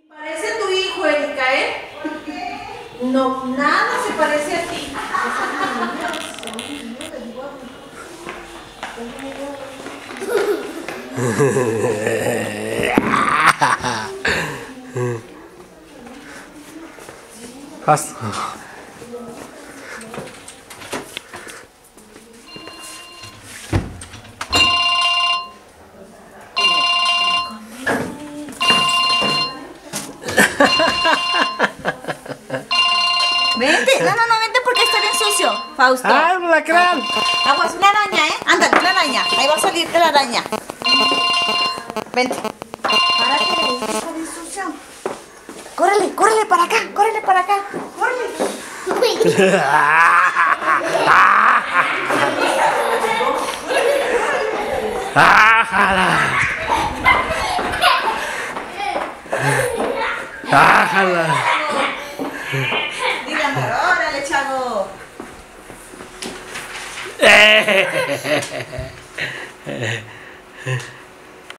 Parece tu hijo, Erika, ¿eh? No, nada se parece a ti. Fast. Vente, no, vente porque está bien sucio, Fausto. ¡Ah, un lacrán! Aguas, una araña, ¿eh? Ándale, una araña. Ahí va a salirte la araña. Vente. Párate, está bien sucio. Córrele para acá, córrele para acá. Córrele. ¡Ájala! Dile, amor, órale, chavo.